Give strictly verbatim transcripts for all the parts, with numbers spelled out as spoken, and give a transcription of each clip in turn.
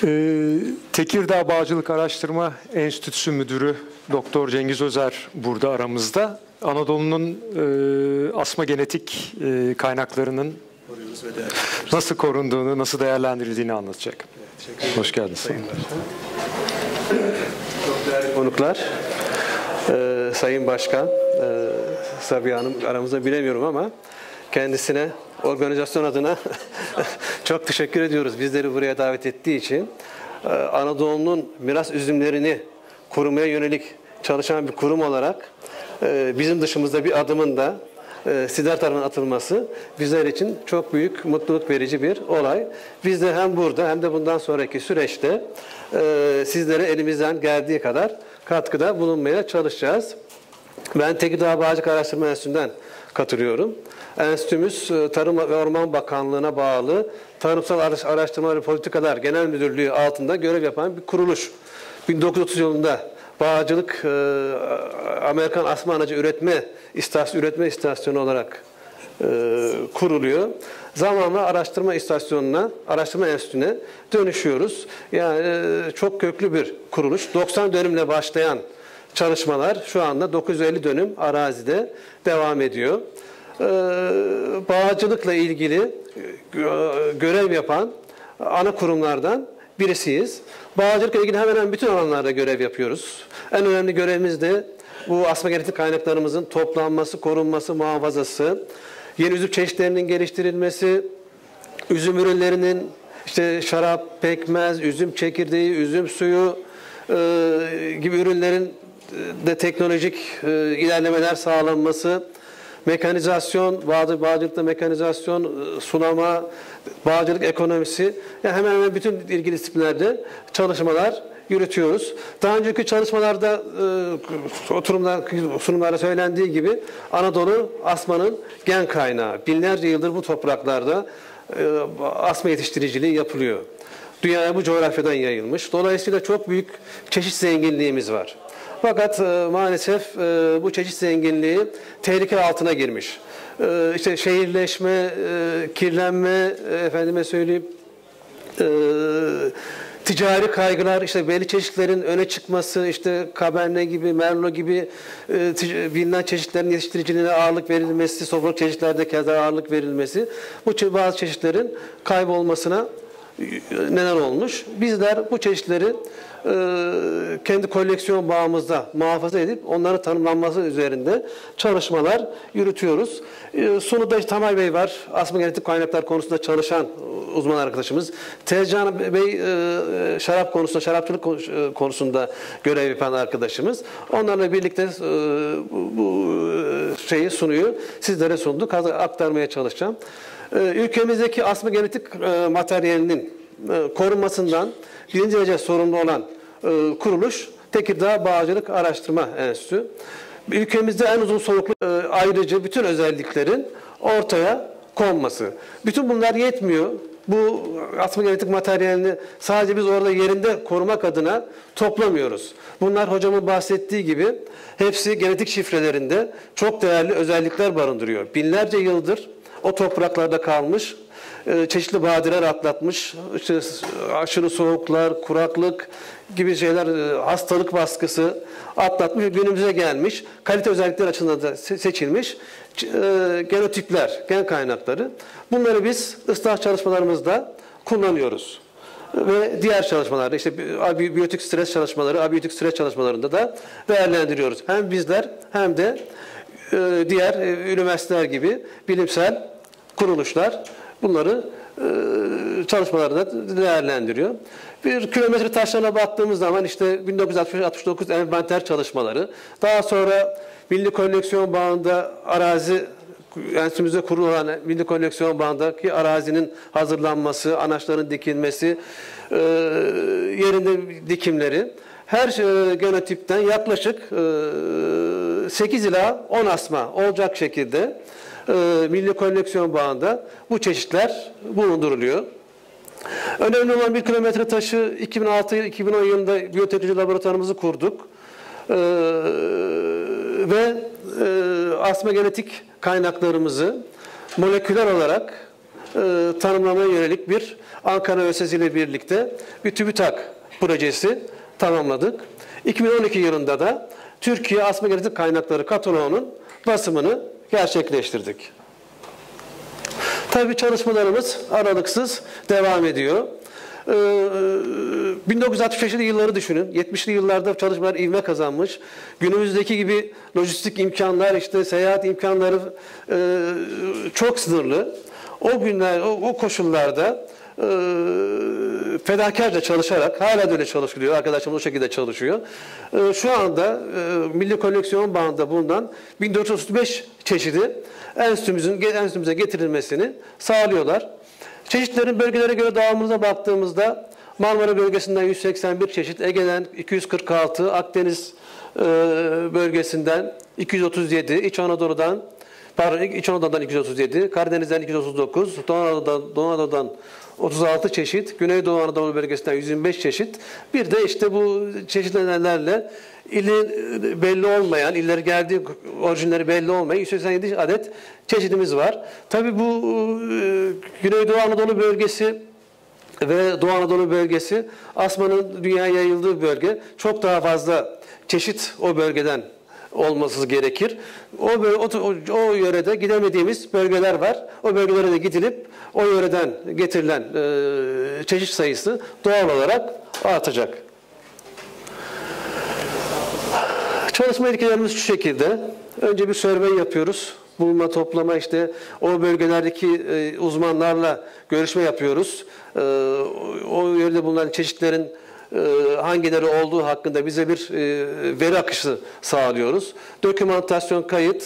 Ee, Tekirdağ Bağcılık Araştırma Enstitüsü Müdürü Doktor Cengiz Özer burada aramızda. Anadolu'nun e, asma genetik e, kaynaklarının nasıl korunduğunu, nasıl değerlendirildiğini anlatacak. Evet, hoş geldiniz. Sayın Başkan. Çok değerli konuklar, e, Sayın Başkan, e, Sabiha Hanım aramızda bilemiyorum ama kendisine organizasyon adına çok teşekkür ediyoruz. Bizleri buraya davet ettiği için. Ee, Anadolu'nun miras üzümlerini korumaya yönelik çalışan bir kurum olarak e, bizim dışımızda bir adımın da e, sizler tarafından atılması bizler için çok büyük mutluluk verici bir olay. Biz de hem burada hem de bundan sonraki süreçte e, sizlere elimizden geldiği kadar katkıda bulunmaya çalışacağız. Ben Tekirdağ Bağcılık Araştırma Enstitüsü'nden katılıyorum. Enstitümüz Tarım ve Orman Bakanlığı'na bağlı Tarımsal Araştırma ve Politikalar Genel Müdürlüğü altında görev yapan bir kuruluş. bin dokuz yüz otuz yılında Bağcılık Amerikan Asma Anacı Üretme İstasyonu, Üretme İstasyonu olarak kuruluyor. Zamanla araştırma istasyonuna, araştırma enstitüsüne dönüşüyoruz. Yani çok köklü bir kuruluş. doksan dönümle başlayan çalışmalar şu anda dokuz yüz elli dönüm arazide devam ediyor. Ee, bağcılıkla ilgili görev yapan ana kurumlardan birisiyiz. Bağcılıkla ilgili hemen hemen bütün alanlarda görev yapıyoruz. En önemli görevimiz de bu asma genetik kaynaklarımızın toplanması, korunması, muhafazası, yeni üzüm çeşitlerinin geliştirilmesi, üzüm ürünlerinin işte şarap, pekmez, üzüm çekirdeği, üzüm suyu e, gibi ürünlerin de teknolojik e, ilerlemeler sağlanması, mekanizasyon, bağcılık, bağcılıkta mekanizasyon, e, sulama, bağcılık ekonomisi, yani hemen hemen bütün ilgili disiplinlerde çalışmalar yürütüyoruz. Daha önceki çalışmalarda e, oturumda, sunumlarda söylendiği gibi Anadolu asmanın gen kaynağı. Binlerce yıldır bu topraklarda e, asma yetiştiriciliği yapılıyor. Dünyaya bu coğrafyadan yayılmış. Dolayısıyla çok büyük çeşit zenginliğimiz var. Fakat e, maalesef e, bu çeşit zenginliği tehlike altına girmiş. E, işte şehirleşme, e, kirlenme, e, efendime söyleyeyim, e, ticari kaygılar, işte belli çeşitlerin öne çıkması, işte Cabernet gibi, Merlot gibi e, bilinen çeşitlerin yetiştiriciliğine ağırlık verilmesi, sofralık çeşitlerde keza ağırlık verilmesi, bu bazı çeşitlerin kaybolmasına neden olmuş. Bizler bu çeşitleri e, kendi koleksiyon bağımızda muhafaza edip onların tanımlanması üzerinde çalışmalar yürütüyoruz. E, sunuda Tamer Bey var. Asma genetik kaynaklar konusunda çalışan uzman arkadaşımız. Tezcan Bey e, şarap konusunda, şarapçılık konusunda görev yapan arkadaşımız. Onlarla birlikte e, bu şeyi sunuyor. Sizlere sunduk. Aktarmaya çalışacağım. Ülkemizdeki asma genetik e, materyalinin e, korunmasından birinci derece sorumlu olan e, kuruluş Tekirdağ Bağcılık Araştırma Enstitüsü. Ülkemizde en uzun soluklu e, ayrıcı bütün özelliklerin ortaya konması. Bütün bunlar yetmiyor. Bu asma genetik materyalini sadece biz orada yerinde korumak adına toplamıyoruz. Bunlar hocamın bahsettiği gibi hepsi genetik şifrelerinde çok değerli özellikler barındırıyor. Binlerce yıldır o topraklarda kalmış, çeşitli badireler atlatmış, işte aşırı soğuklar, kuraklık gibi şeyler, hastalık baskısı atlatmış ve günümüze gelmiş, kalite özellikler açısından da seçilmiş genotipler, gen kaynakları. Bunları biz ıslah çalışmalarımızda kullanıyoruz. Ve diğer çalışmalarda, işte abiyotik stres çalışmaları, abiyotik stres çalışmalarında da değerlendiriyoruz. Hem bizler hem de diğer üniversiteler gibi bilimsel kuruluşlar bunları çalışmalarda değerlendiriyor. Bir kilometre taşlarına baktığımız zaman işte bin dokuz yüz altmış dokuz envanter çalışmaları, daha sonra Milli Koleksiyon Bağı'nda arazi, enstitümüzde kurulan Milli Koleksiyon Bağı'ndaki arazinin hazırlanması, anaçların dikilmesi, yerinde dikimleri, her genotipten yaklaşık sekiz ila on asma olacak şekilde Milli Koleksiyon Bağı'nda bu çeşitler bulunduruluyor. Önemli olan bir kilometre taşı iki bin altı iki bin on yılında biyoteknoloji laboratuvarımızı kurduk. Ee, ve e, asma genetik kaynaklarımızı moleküler olarak tanımlamaya yönelik bir Ankara Üniversitesi ile birlikte bir TÜBİTAK projesi tamamladık. iki bin on iki yılında da Türkiye Asma Genetik Kaynakları kataloğunun basımını gerçekleştirdik. Tabii çalışmalarımız aralıksız devam ediyor. Ee, bin dokuz yüz altmış beşli yılları düşünün. yetmişli yıllarda çalışmalar ivme kazanmış. Günümüzdeki gibi lojistik imkanlar, işte seyahat imkanları e, çok sınırlı. O günler, o, o koşullarda e, fedakarca çalışarak, hala da öyle çalışılıyor, arkadaşlarımız o şekilde çalışıyor. E, şu anda e, Milli Koleksiyon Bağı'nda bulunan bin dört yüz otuz beş çeşidi enstitümüzün, enstitümüze getirilmesini sağlıyorlar. Çeşitlerin bölgelere göre dağılımına baktığımızda Marmara bölgesinden yüz seksen bir çeşit, Ege'den iki yüz kırk altı, Akdeniz e, bölgesinden iki yüz otuz yedi, İç Anadolu'dan pardon İç Anadolu'dan iki yüz otuz yedi, Karadeniz'den iki yüz otuz dokuz, Doğu Anadolu'dan, Doğu Anadolu'dan otuz altı çeşit, Güneydoğu Anadolu bölgesinden yüz yirmi beş çeşit. Bir de işte bu çeşitlenenlerle ili belli olmayan, illeri geldiği orijinleri belli olmayan yüz seksen yedi adet çeşidimiz var. Tabii bu e, Güneydoğu Anadolu bölgesi ve Doğu Anadolu bölgesi asmanın dünyaya yayıldığı bölge. Çok daha fazla çeşit o bölgeden olması gerekir. O, o, o yörede gidemediğimiz bölgeler var. O bölgelere de gidilip o yöreden getirilen e, çeşit sayısı doğal olarak artacak. Çalışma ilkelerimiz şu şekilde. Önce bir survey yapıyoruz. Bulma, toplama, işte o bölgelerdeki e, uzmanlarla görüşme yapıyoruz. E, o yerde bulunan çeşitlerin e, hangileri olduğu hakkında bize bir e, veri akışı sağlıyoruz. Dokümantasyon, kayıt,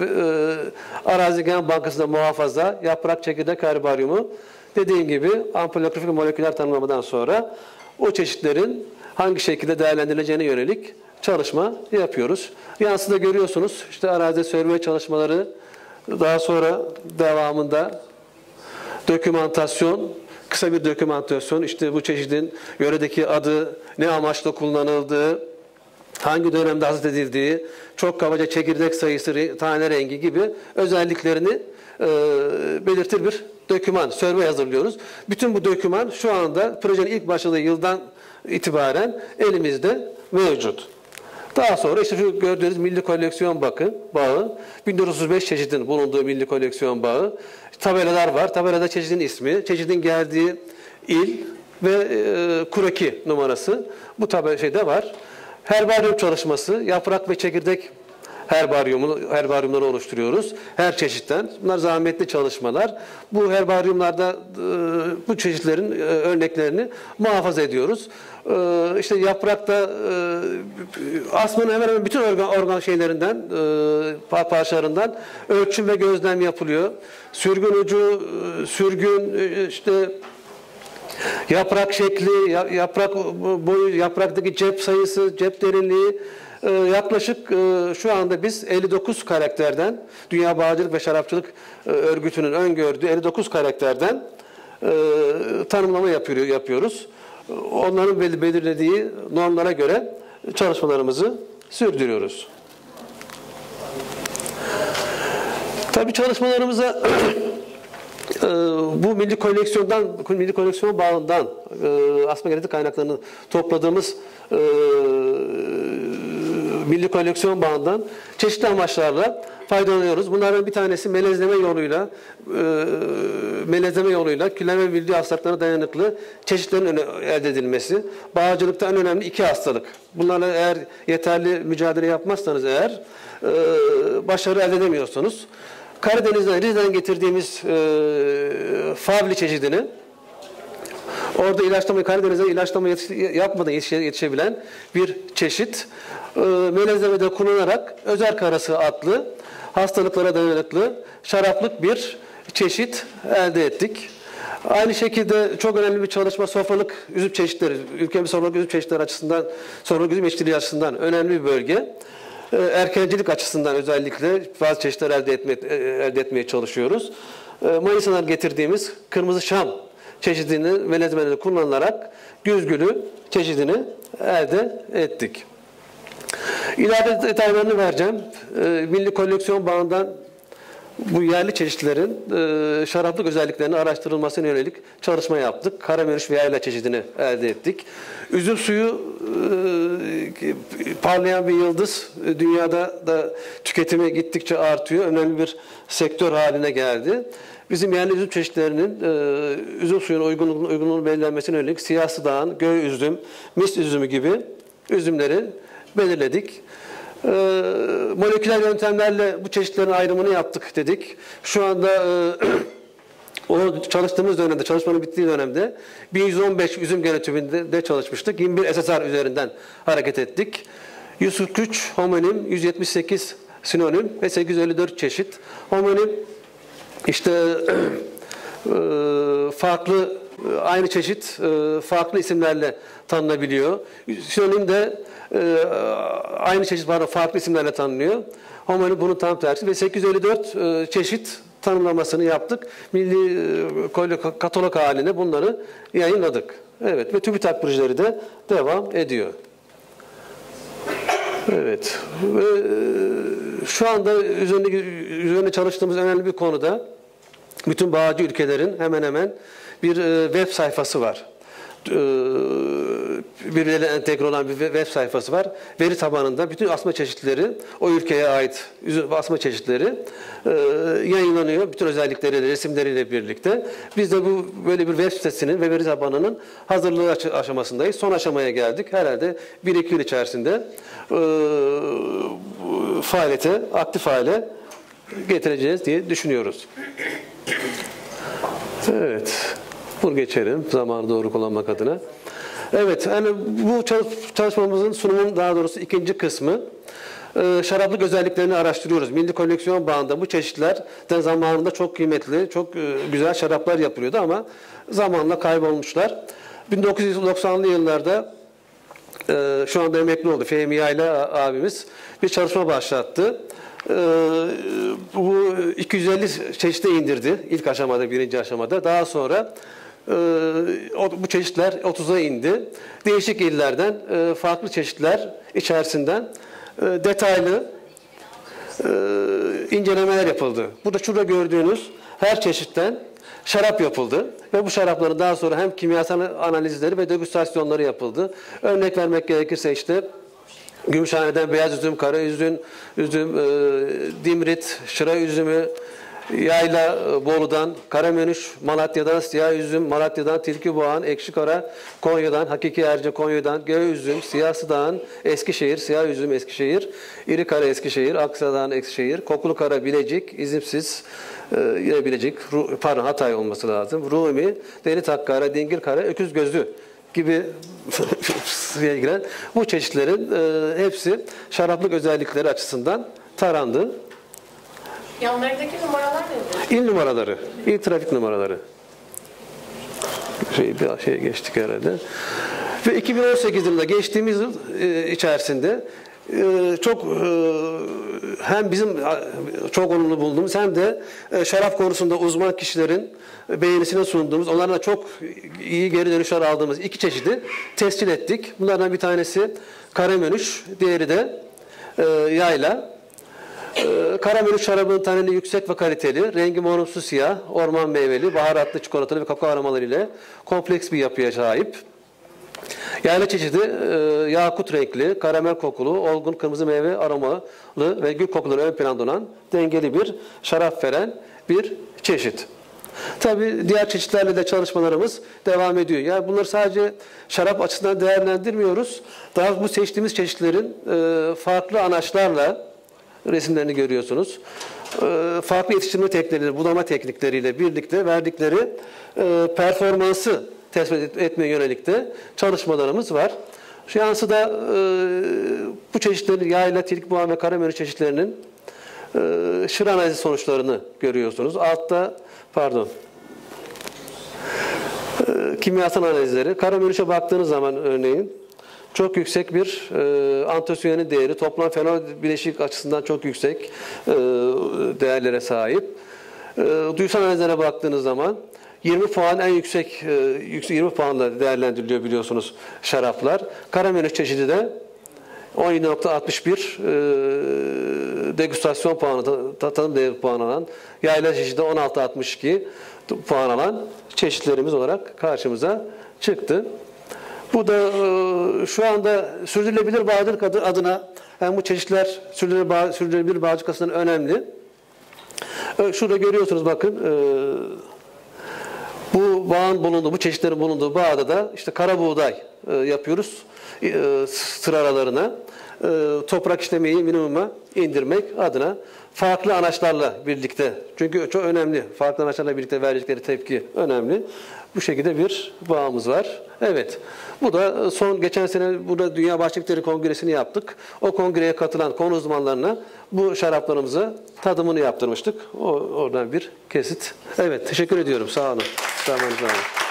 e, Arazi Gen Bankası'nda muhafaza, yaprak, çekirdek herbaryumu. Dediğim gibi ampulografik ve moleküler tanımlamadan sonra o çeşitlerin hangi şekilde değerlendirileceğine yönelik çalışma yapıyoruz. Yansıda görüyorsunuz işte arazi survey çalışmaları, daha sonra devamında dokümantasyon, kısa bir dokümantasyon, işte bu çeşidin yöredeki adı, ne amaçla kullanıldığı, hangi dönemde hasat edildiği, çok kabaca çekirdek sayısı, tane rengi gibi özelliklerini e, belirtir bir doküman, survey hazırlıyoruz. Bütün bu doküman şu anda projenin ilk başladığı yıldan itibaren elimizde mevcut. Daha sonra işte şu gördüğünüz Milli Koleksiyon Bağı, bağı bin dört yüz otuz beş çeşidin bulunduğu Milli Koleksiyon Bağı. Tabelalar var. Tabelada çeşidin ismi, çeşidin geldiği il ve e, kuraki numarası bu tabela şeyde var. Herbaryum çalışması, yaprak ve çekirdek herbaryumu, herbaryumları oluşturuyoruz. Her çeşitten. Bunlar zahmetli çalışmalar. Bu herbaryumlarda e, bu çeşitlerin e, örneklerini muhafaza ediyoruz. E, işte yaprakta e, asmanın hemen hemen bütün organ, organ şeylerinden, e, parçalarından ölçüm ve gözlem yapılıyor. Sürgün ucu, e, sürgün e, işte yaprak şekli, yaprak boyu, yapraktaki cep sayısı, cep derinliği, yaklaşık şu anda biz elli dokuz karakterden, Dünya Bağcılık ve Şarapçılık Örgütü'nün öngördüğü elli dokuz karakterden tanımlama yapıyor, yapıyoruz. Onların belirlediği normlara göre çalışmalarımızı sürdürüyoruz. Tabii çalışmalarımıza bu milli koleksiyondan, milli koleksiyon bağından asma genetik kaynaklarını topladığımız milli koleksiyon bağından çeşitli amaçlarla faydalanıyoruz. Bunların bir tanesi melezleme yoluyla melezleme yoluyla külleme bildiği hastalıklara dayanıklı çeşitlerin elde edilmesi. Bağcılıkta en önemli iki hastalık. Bunlarla eğer yeterli mücadele yapmazsanız eğer başarı elde edemiyorsunuz. Karadeniz'den, Rize'den getirdiğimiz e, favli çeşidini orada ilaçlama, Karadeniz'de ilaçlama yetiş, yapmadan yetişe, yetişebilen bir çeşit e, melezlemede kullanarak özel karası adlı hastalıklara dayanıklı şaraplık bir çeşit elde ettik. Aynı şekilde çok önemli bir çalışma sofralık üzüm çeşitleri, ülkemiz sofralık üzüm çeşitleri açısından, sofralık üzüm eşitliği açısından önemli bir bölge. Erkencilik açısından özellikle bazı çeşitler elde, etme, elde etmeye çalışıyoruz. Manisa'dan getirdiğimiz kırmızı şam çeşidini melezmeleri kullanılarak güzgülü çeşidini elde ettik. İleride detaylarını vereceğim. Milli Koleksiyon Bağı'ndan bu yerli çeşitlerin e, şaraplık özelliklerinin araştırılmasına yönelik çalışma yaptık. Karamürüş ve yayla çeşidini elde ettik. Üzüm suyu e, parlayan bir yıldız. Dünyada da tüketimi gittikçe artıyor. Önemli bir sektör haline geldi. Bizim yerli üzüm çeşitlerinin e, üzüm suyunun uygunluğunu, uygunluğunu belirlenmesine yönelik siyah sıdağan, göğe üzüm, mis üzümü gibi üzümleri belirledik. E, moleküler yöntemlerle bu çeşitlerin ayrımını yaptık dedik. Şu anda e, o çalıştığımız dönemde, çalışmanın bittiği dönemde bin yüz on beş üzüm genotipinde de çalışmıştık. yirmi bir S S R üzerinden hareket ettik. yüz kırk üç homonim, yüz yetmiş sekiz sinonim ve sekiz yüz elli dört çeşit. Homonim işte e, farklı, aynı çeşit e, farklı isimlerle tanınabiliyor. Sinonim de e, aynı çeşit pardon, farklı isimlerle tanınıyor. Homonim bunun tam tersi ve sekiz yüz elli dört e, çeşit tanımlamasını yaptık. Milli e, katalog haline bunları yayınladık. Evet ve TÜBİTAK projeleri de devam ediyor. Evet. Ve, e, şu anda üzerinde, üzerinde çalıştığımız önemli bir konuda bütün bağcı ülkelerin hemen hemen bir e, web sayfası var. E, birbirleriyle entegre olan bir web sayfası var. Veri tabanında bütün asma çeşitleri, o ülkeye ait asma çeşitleri e, yayınlanıyor. Bütün özellikleriyle, resimleriyle birlikte. Biz de bu böyle bir web sitesinin ve veri tabanının hazırlığı aşamasındayız. Son aşamaya geldik. Herhalde bir iki yıl içerisinde e, faaliyete, aktif hale getireceğiz diye düşünüyoruz. Evet. Bunu geçelim zamanı doğru kullanmak adına. Evet, yani bu çalışmamızın sunumun daha doğrusu ikinci kısmı. Ee, şaraplık özelliklerini araştırıyoruz. Milli koleksiyon bağında bu çeşitlerden zamanında çok kıymetli, çok e, güzel şaraplar yapılıyordu ama zamanla kaybolmuşlar. bin dokuz yüz doksanlı yıllarda e, şu anda emekli oldu Fehmi Yayla abimiz bir çalışma başlattı. Ee, bu iki yüz elli çeşite indirdi ilk aşamada, birinci aşamada. Daha sonra e, bu çeşitler otuza indi. Değişik illerden e, farklı çeşitler içerisinden e, detaylı e, incelemeler yapıldı. Burada şurada gördüğünüz her çeşitten şarap yapıldı ve bu şarapların daha sonra hem kimyasal analizleri ve degüstasyonları yapıldı. Örnek vermek gerekirse işte Gümüşhane'den beyaz üzüm, kara üzüm, üzüm, e, dimrit, şıra üzümü, Yayla Bolu'dan, Karamönüş, Malatya'dan siyah üzüm, Malatya'dan Tilkiboğan, Ekşi Kara, Konya'dan, Hakiki Erce Konya'dan, Göğe üzüm, Siyah Sıdağan, Eskişehir, siyah üzüm Eskişehir, İri Kara Eskişehir, Aksa'dan Eskişehir, Kokulu Kara Bilecik, İzimsiz, e, yine Bilecik, Ru, pardon Hatay olması lazım, Rumi, Deli Takkara, Dingil Kara, Öküz Gözlü gibi giren bu çeşitlerin e, hepsi şaraplık özellikleri açısından tarandı. Yanlarındaki numaralar nedir? İl numaraları, il trafik numaraları. Şey, bir şey geçtik herhalde. Ve iki bin on sekiz yılında geçtiğimiz yıl e, içerisinde e, çok e, hem bizim çok olumlu bulduğumuz hem de e, şarap konusunda uzman kişilerin beğenisine sunduğumuz, onlardan çok iyi geri dönüşler aldığımız iki çeşidi tescil ettik. Bunlardan bir tanesi Karamönüş, diğeri de e, Yayla. Karamönüş şarabının taneli yüksek ve kaliteli, rengi morumsu siyah, orman meyveli, baharatlı, çikolatalı ve kakao aromaları ile kompleks bir yapıya sahip. Yayla çeşidi e, yakut renkli, karamel kokulu, olgun kırmızı meyve aromalı ve gül kokuları ön planda olan dengeli bir şarap veren bir çeşit. Tabii diğer çeşitlerle de çalışmalarımız devam ediyor. Yani bunları sadece şarap açısından değerlendirmiyoruz. Daha bu seçtiğimiz çeşitlerin e, farklı anaçlarla resimlerini görüyorsunuz. E, farklı yetiştirme teknikleri, budama teknikleriyle birlikte verdikleri e, performansı tespit etmeye yönelik de çalışmalarımız var. Şu yansı da e, bu çeşitlerin Yayla, Tilkiboğan ve Karamönüş çeşitlerinin e, şıra analizi sonuçlarını görüyorsunuz. Altta pardon e, kimyasal analizleri. Karamönüş'e baktığınız zaman örneğin çok yüksek bir e, antosiyanin değeri, toplam fenol bileşik açısından çok yüksek e, değerlere sahip. E, duysal analizlere baktığınız zaman yirmi puan en yüksek, e, yirmi puanla değerlendiriliyor biliyorsunuz şaraplar. Karamönüş çeşidi de on yedi nokta altmış bir e, degüstasyon puanı, tadım değeri puan alan, yayla çeşidi on altı altmış iki puan alan çeşitlerimiz olarak karşımıza çıktı. Bu da e, şu anda sürdürülebilir bağcılık adı, adına yani bu çeşitler sürdürülebilir, bağ, sürdürülebilir bağcılık açısından önemli. E, şurada görüyorsunuz bakın e, bu bağın bulunduğu, bu çeşitlerin bulunduğu bağda da işte kara buğday e, yapıyoruz e, sıra aralarına. E, toprak işlemeyi minimuma indirmek adına farklı araçlarla birlikte, çünkü çok önemli, farklı araçlarla birlikte verdikleri tepki önemli. Bu şekilde bir bağımız var. Evet, bu da son geçen sene burada Dünya Bahçelikleri Kongresi'ni yaptık. O kongreye katılan konu uzmanlarına bu şaraplarımızı tadımını yaptırmıştık. O, oradan bir kesit. Evet, teşekkür ediyorum. Sağ olun. Sağ olun.